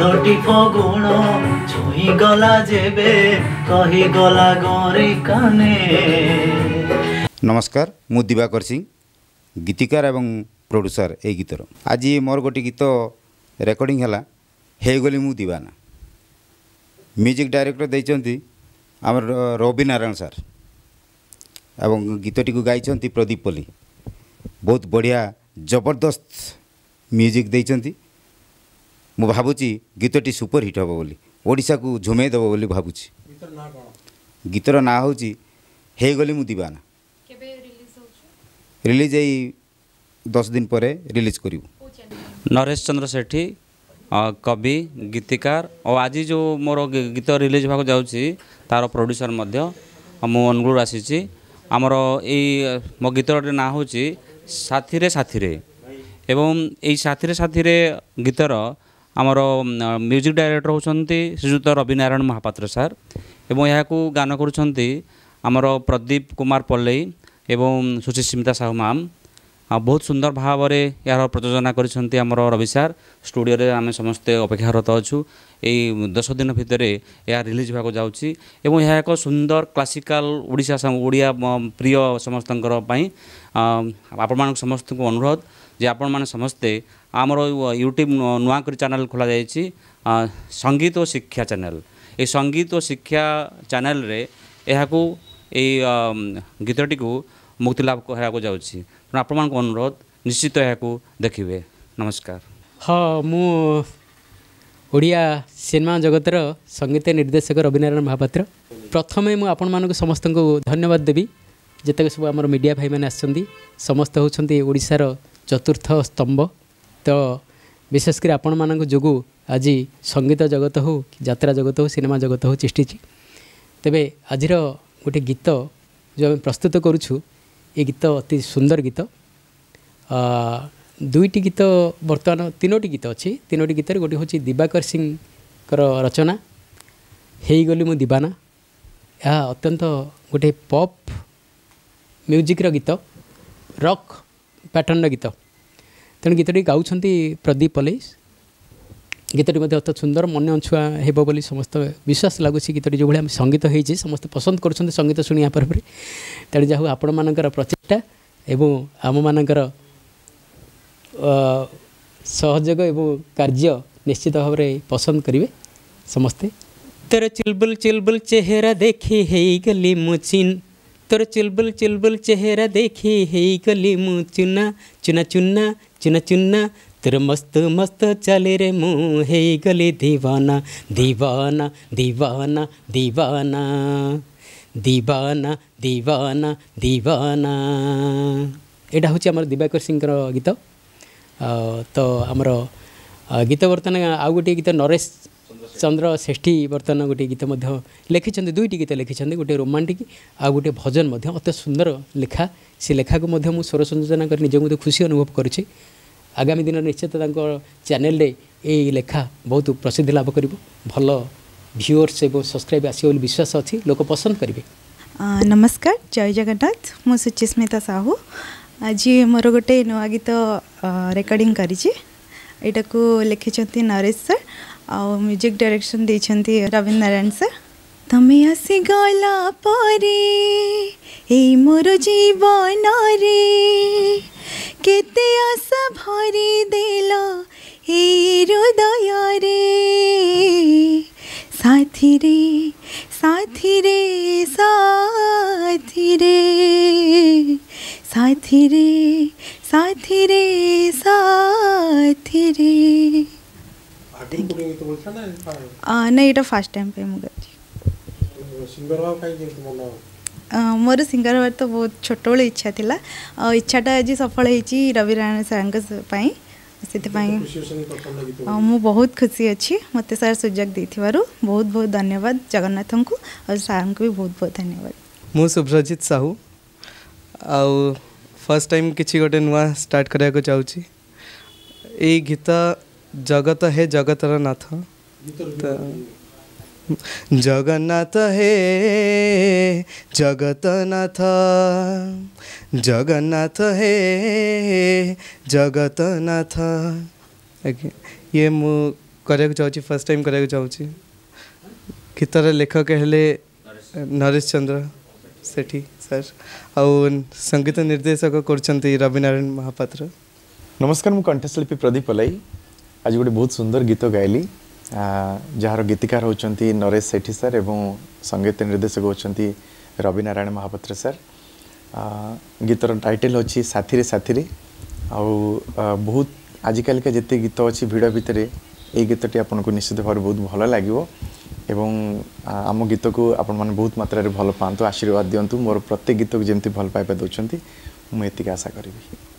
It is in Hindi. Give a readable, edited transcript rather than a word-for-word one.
ଝରଟି ଫଗୁଣ ଛୁଇଁ ଗଲା ଯେବେ କହି ଗଲା ଗରି କାନେ। नमस्कार मु दिवाकर सिंह गीतिकार एवं प्रोड्यूसर ए गीतर आज मोर गोटे गीत रेकर्डिंग है हे गली मु दीवाना। म्यूजिक डायरेक्टर देइचंती आमर रवि नारायण सर एवं गीतटी को गाइचंती प्रदीप पल्ली। बहुत बढ़िया जबरदस्त म्यूजिक देइचंती। मु भावुची गीतटी सुपर हिट हम बोली ओडिशा को झुमे देव बोली भावुची। गीतर ना होची हे गली मु दीवाना। रिलीज 10 दिन पर रिलीज करू। नरेश चंद्र सेठी कवि गीतिकार और आज जो मोर गीत रिलीज होगा जाऊँगी तार प्रोड्यूसर मु अनुगुल आसी आमर ये मो गीतर ना हूँ साथी रे साथी रे एवं यही साथी रे साथी रे गीतर आमर म्यूजिक डायरेक्टर होती श्रीजुत रवि नारायण महापात्र सार एवं यहाँ गान करुँच आमर प्रदीप कुमार पल्लई एवं सुचिस्मिता साहू मैम बहुत सुंदर भाव में यार प्रयोजना कर रवि सार स्टूडियो रे आम समस्ते अपेक्षारत अच्छु। यही 10 दिन भितर यह रिलीज होगा जाऊँगी एवं यह एक सुंदर क्लासिकल ओडिया प्रिय समस्त आपण मान समस्त को अनुरोध जे आपण मैंने समस्ते आमर यूट्यूब नुआ कर चैनल खोल जाइए संगीत और शिक्षा चैनल। ये संगीत और शिक्षा चैनल रे यह गीतटी को मुक्ति लाभ होगा जाऊँगी आपण मान अनुरोध निश्चित यहाँ देखिए। नमस्कार। हाँ मु ओडिया सिनेमा जगतर संगीत निर्देशक रवि नारायण महापात्र प्रथमे मु आपण मानक समस्त को धन्यवाद देवी जितक सब आम मीडिया भाई मैंने आसछंती समस्त होछंती ओडिशार चतुर्थ स्तंभ। तो विशेषकर आपण मानक जोगु आज संगीत जगत हो यात्रा जगत हो सिनेमा जगत हो चेष्टी तेबे आजिर गोटे गीत जो आम प्रस्तुत करुछु ये गीत अति सुंदर गीत। दुईटी गीत बर्तमान तीनोटी गीत अच्छी तीनोटी गीत गोटे हूँ दिवाकर सिंह रचना हे गली मु दीवाना। यह अत्यंत गोटे पॉप म्यूजिक गीत रॉक पैटर्न गीत तेणु गीतटी गाँव प्रदीप पल्लई। गीतटी अत्यंत सुंदर मन अछुआ हेबो बोली समस्त विश्वास लगुच गीतटी जो भाई संगीत होती समस्त पसंद कर संगीत शुणा पर तेणु जाहू आपण मानकर प्रचेष्टा एवं आम मानकर सहयोग एवं कार्य निश्चित भाव में पसंद करेंगे समस्ते। तोर चुलबुल चेहरा देखी हे गली मुचिन तोर चुलबुल चेहरा देखी हे गली मु चुना चुना चुना चुना चुना तोर मस्त मस्त चले रे मुँह हे गली दीवाना दीवाना दीवाना दीवाना दीवाना दीवाना दीवाना। यहाँ हूँ आम दिवाकर सिंह गीत। तो आमर गीत बर्तमान आउ गोटे गीत नरेश चंद्र सेठी बर्तमान गोटे गीत लिखिं दुईटी गीत लिखिं गोटे रोमांटिक आउ गोटे भजन अत्यंत सुंदर लेखा से लेखा को मुझे स्वर संयोजन कर निजे खुशी अनुभव करुँचे। आगामी दिन निश्चित चैनल ये लेखा बहुत प्रसिद्धि लाभ कर भल व्यूअर्स एवं सब्सक्राइब आसो विश्वास अच्छी लोक पसंद करेंगे। नमस्कार जय जगन्नाथ मु सुचिस्मिता साहू आज मोर गोटे नुआ गीत रेकर्डिंग करा को लिखिं नरेश सर और म्यूजिक डायरेक्शन देइछंती रवि नारायण सर। तमे आसी गला परे ए मोर जीवन रे केते आशा भरी देला ए हृदय रे साथी रे साथी रे साथी रे साथी रे साथी रे साथी रे। नहीं ये फर्स्ट टाइम पे मुझे मोर सिंगर हमार तो बहुत छोट बड़े इच्छा थिला इच्छाटा आज सफल होती रवि नारायण सर से मु बहुत खुशी अच्छी मत सर सुजोग देथिबारु बहुत बहुत धन्यवाद जगन्नाथ को और सर को भी बहुत बहुत धन्यवाद। मु शुभ्रजित साहू आउ फर्स्ट टाइम किसी गोटे नुआ स्टार्ट करने को चाहूँगी। ये गीत जगत है जगतर नाथ जगन्नाथ हे जगतनाथ जगन्नाथ हे जगतनाथ। ये मु କରିବାକୁ ଚାହୁଁଛି ଫାର୍ଷ୍ଟ ଟାଇମ୍ କରିବାକୁ ଚାହୁଁଛି। ଗୀତର ଲେଖକ ହେଲେ ନରେଶ ଚନ୍ଦ୍ର ସେଠି ସାର୍ ଆଉ ସଙ୍ଗୀତ ନିର୍ଦ୍ଦେଶକ କରୁଛନ୍ତି ରବିନାରାୟଣ ମହାପାତ୍ର। नमस्कार मु कंठशिल्पी प्रदीप पलाई आज गोटे बहुत सुंदर गीत गायली जार गीतिकार होचंती नरेश सेठी सर एवं संगीत निर्देशक होचंती रविनारायण महापात्र सर। गीतर टाइटल होची साथी रे आउ बहुत आजिकल के जिते गीत अच्छी भिड़ भितर ये गीतटी आपको निश्चित भाव बहुत भल लगे एवं आम गीत को आपण मैंने बहुत मात्रा भल पातु आशीर्वाद दिंतु मोर प्रत्येक गीत को जमी भल पाइबा दौरान मुझे आशा करी।